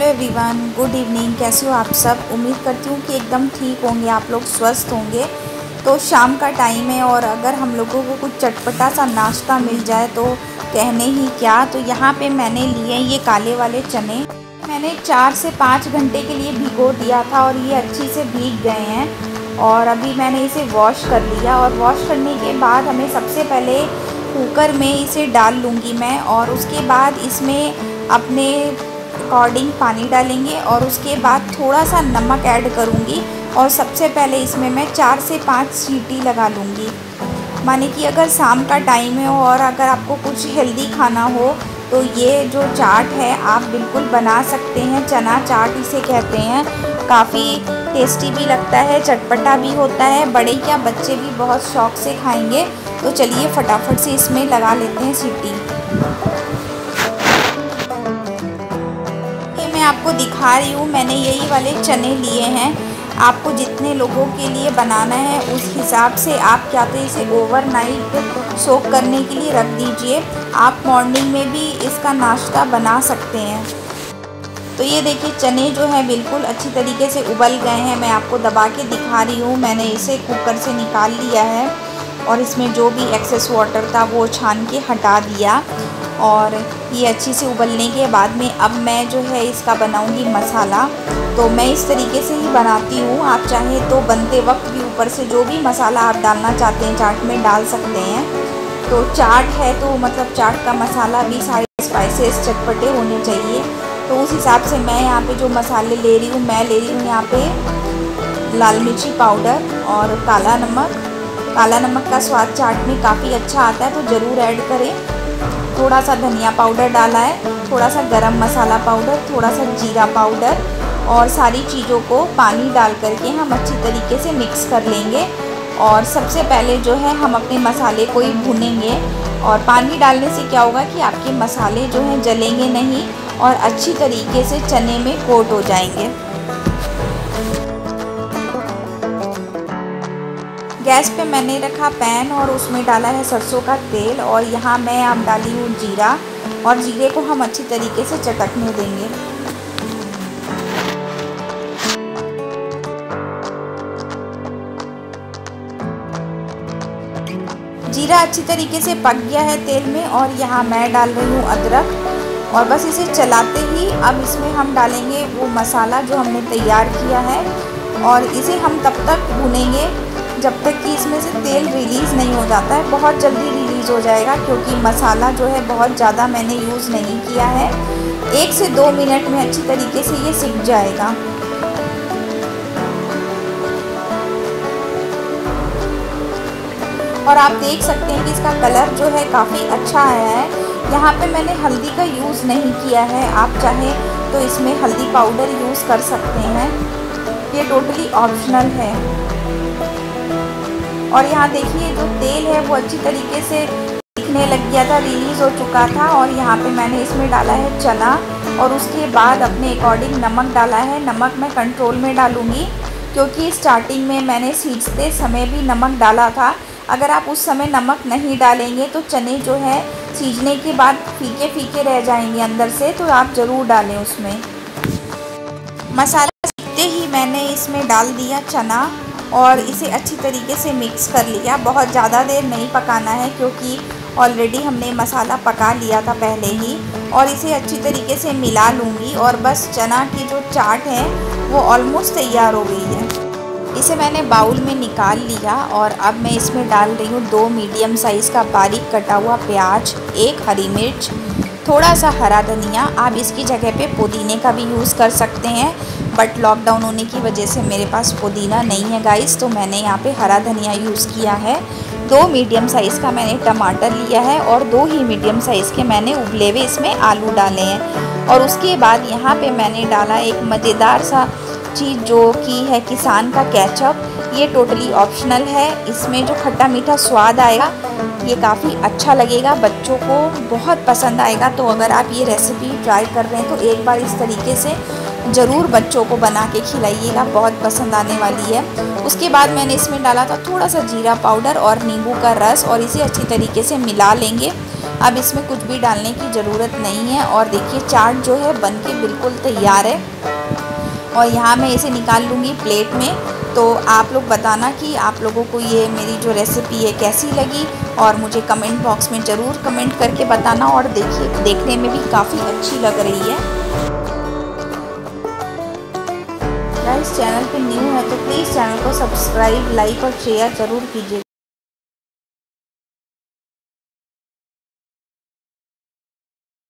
Everyone, good evening. कैसे हो आप सब? उम्मीद करती हूँ कि एकदम ठीक होंगे, आप लोग स्वस्थ होंगे। तो शाम का टाइम है और अगर हम लोगों को कुछ चटपटा सा नाश्ता मिल जाए तो कहने ही क्या। तो यहाँ पे मैंने लिए ये काले वाले चने। मैंने 4 से 5 घंटे के लिए भिगो दिया था और ये अच्छी से भीग गए हैं। और अभी मैंने इसे वॉश कर लिया और वॉश करने के बाद हमें सबसे पहले कुकर में इसे डाल लूँगी मैं, और उसके बाद इसमें अपने अकॉर्डिंग पानी डालेंगे और उसके बाद थोड़ा सा नमक ऐड करूँगी। और सबसे पहले इसमें मैं 4 से 5 सीटी लगा लूँगी। माने कि अगर शाम का टाइम है और अगर आपको कुछ हेल्दी खाना हो तो ये जो चाट है आप बिल्कुल बना सकते हैं। चना चाट इसे कहते हैं। काफ़ी टेस्टी भी लगता है, चटपटा भी होता है, बड़े क्या बच्चे भी बहुत शौक़ से खाएंगे। तो चलिए फटाफट से इसमें लगा लेते हैं सीटी। ये मैं आपको दिखा रही हूँ, मैंने यही वाले चने लिए हैं। आपको जितने लोगों के लिए बनाना है उस हिसाब से आप क्या तो इसे ओवरनाइट सोक करने के लिए रख दीजिए। आप मॉर्निंग में भी इसका नाश्ता बना सकते हैं। तो ये देखिए चने जो है बिल्कुल अच्छी तरीके से उबल गए हैं। मैं आपको दबा के दिखा रही हूँ। मैंने इसे कुकर से निकाल लिया है और इसमें जो भी एक्सेस वाटर था वो छान के हटा दिया। और ये अच्छी से उबलने के बाद में अब मैं जो है इसका बनाऊंगी मसाला। तो मैं इस तरीके से ही बनाती हूँ। आप चाहें तो बनते वक्त भी ऊपर से जो भी मसाला आप डालना चाहते हैं चाट में डाल सकते हैं। तो चाट है तो मतलब चाट का मसाला भी सारे स्पाइसेस चटपटे होने चाहिए। तो उस हिसाब से मैं यहाँ पे जो मसाले ले रही हूँ, मैं ले रही हूँ यहाँ पे लाल मिर्ची पाउडर और काला नमक। काला नमक का स्वाद चाट में काफ़ी अच्छा आता है तो ज़रूर ऐड करें। थोड़ा सा धनिया पाउडर डाला है, थोड़ा सा गरम मसाला पाउडर, थोड़ा सा जीरा पाउडर, और सारी चीज़ों को पानी डाल करके हम अच्छी तरीके से मिक्स कर लेंगे। और सबसे पहले जो है हम अपने मसाले को ही भूनेंगे। और पानी डालने से क्या होगा कि आपके मसाले जो हैं जलेंगे नहीं और अच्छी तरीके से चने में कोट हो जाएंगे। गैस पे मैंने रखा पैन और उसमें डाला है सरसों का तेल। और यहाँ मैं अब डाली हूँ जीरा, और जीरे को हम अच्छी तरीके से चटकने देंगे। जीरा अच्छी तरीके से पक गया है तेल में और यहाँ मैं डाल रही हूँ अदरक। और बस इसे चलाते ही अब इसमें हम डालेंगे वो मसाला जो हमने तैयार किया है। और इसे हम तब तक भूनेंगे जब तक कि इसमें से तेल रिलीज़ नहीं हो जाता है। बहुत जल्दी रिलीज़ हो जाएगा क्योंकि मसाला जो है बहुत ज़्यादा मैंने यूज़ नहीं किया है। 1 से 2 मिनट में अच्छी तरीके से ये सिक जाएगा। और आप देख सकते हैं कि इसका कलर जो है काफ़ी अच्छा आया है। यहाँ पे मैंने हल्दी का यूज़ नहीं किया है। आप चाहें तो इसमें हल्दी पाउडर यूज़ कर सकते हैं, ये टोटली ऑप्शनल है। और यहाँ देखिए जो तेल है वो अच्छी तरीके से दिखने लग गया था, रिलीज़ हो चुका था। और यहाँ पे मैंने इसमें डाला है चना और उसके बाद अपने अकॉर्डिंग नमक डाला है। नमक मैं कंट्रोल में डालूँगी क्योंकि स्टार्टिंग में मैंने सींचते समय भी नमक डाला था। अगर आप उस समय नमक नहीं डालेंगे तो चने जो है सींचने के बाद फीके फीके रह जाएंगे अंदर से, तो आप ज़रूर डालें उसमें। मसाला सीखते ही मैंने इसमें डाल दिया चना और इसे अच्छी तरीके से मिक्स कर लिया। बहुत ज़्यादा देर नहीं पकाना है क्योंकि ऑलरेडी हमने मसाला पका लिया था पहले ही। और इसे अच्छी तरीके से मिला लूँगी और बस चना की जो चाट है वो ऑलमोस्ट तैयार हो गई है। इसे मैंने बाउल में निकाल लिया और अब मैं इसमें डाल रही हूँ 2 मीडियम साइज़ का बारीक कटा हुआ प्याज, 1 हरी मिर्च, थोड़ा सा हरा धनिया। आप इसकी जगह पे पुदीने का भी यूज़ कर सकते हैं, बट लॉकडाउन होने की वजह से मेरे पास पुदीना नहीं है गाइस, तो मैंने यहाँ पे हरा धनिया यूज़ किया है। 2 मीडियम साइज़ का मैंने टमाटर लिया है और 2 ही मीडियम साइज़ के मैंने उबले हुए इसमें आलू डाले हैं। और उसके बाद यहाँ पे मैंने डाला एक मज़ेदार सा चीज़ जो कि है किसान का केचप। ये टोटली ऑप्शनल है। इसमें जो खट्टा मीठा स्वाद आएगा ये काफ़ी अच्छा लगेगा, बच्चों को बहुत पसंद आएगा। तो अगर आप ये रेसिपी ट्राई कर रहे हैं तो एक बार इस तरीके से ज़रूर बच्चों को बना के खिलाइएगा, बहुत पसंद आने वाली है। उसके बाद मैंने इसमें डाला था थोड़ा सा जीरा पाउडर और नींबू का रस और इसे अच्छी तरीके से मिला लेंगे। अब इसमें कुछ भी डालने की ज़रूरत नहीं है। और देखिए चाट जो है बन के बिल्कुल तैयार है। और यहाँ मैं इसे निकाल लूँगी प्लेट में। तो आप लोग बताना कि आप लोगों को ये मेरी जो रेसिपी है कैसी लगी, और मुझे कमेंट बॉक्स में ज़रूर कमेंट करके बताना। और देखिए देखने में भी काफ़ी अच्छी लग रही है। गाइस चैनल पे न्यू है तो प्लीज़ चैनल को सब्सक्राइब, लाइक और शेयर ज़रूर कीजिए।